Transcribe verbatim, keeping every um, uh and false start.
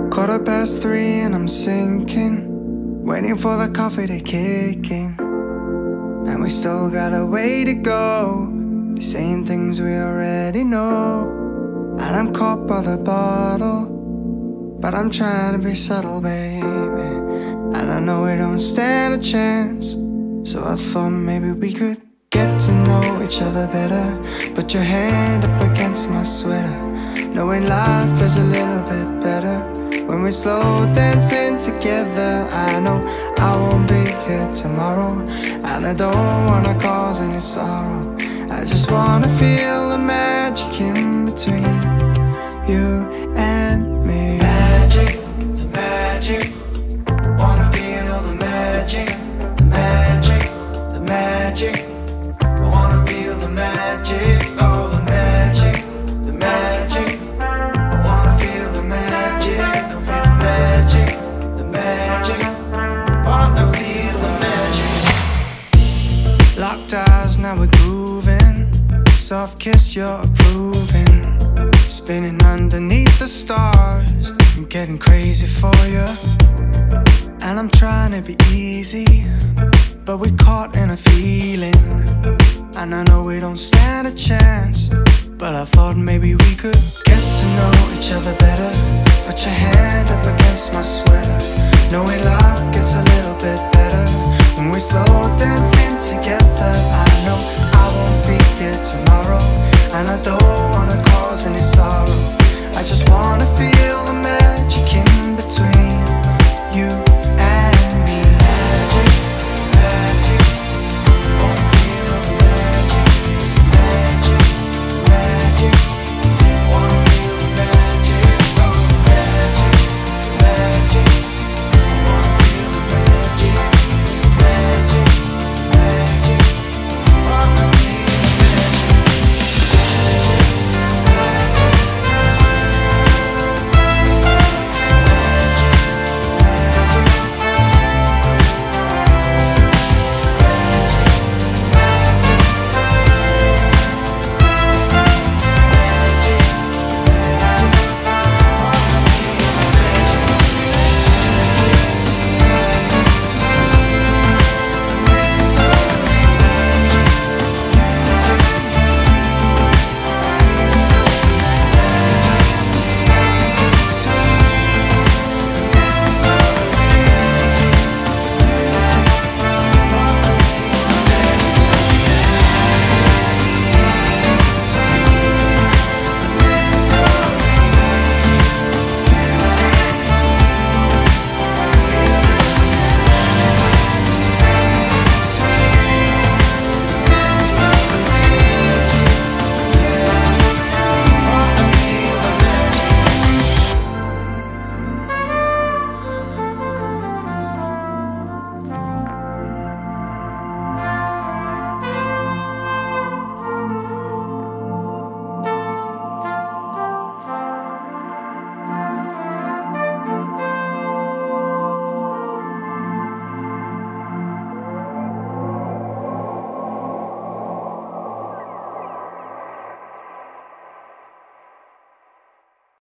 Quarter past three and I'm sinking, waiting for the coffee to kick in. And we still got a way to go, saying things we already know. And I'm caught by the bottle, but I'm trying to be subtle, baby. And I know we don't stand a chance, so I thought maybe we could get to know each other better. Put your hand up against my sweater, knowing life is a little bit better when we slow dancing together. I know I won't be here tomorrow, and I don't wanna cause any sorrow. I just wanna feel the magic in between you and me. Magic, the magic, wanna feel the magic, the magic, the magic, I wanna feel the magic, oh the magic, the magic, I wanna feel the magic, I feel the magic, the magic, wanna feel the magic. Locked eyes, now we're grooving, soft kiss, you're approving. Spinning underneath the stars, I'm getting crazy for you. And I'm trying to be easy, but we're caught in a feeling. And I know we don't stand a chance, but I thought maybe we could get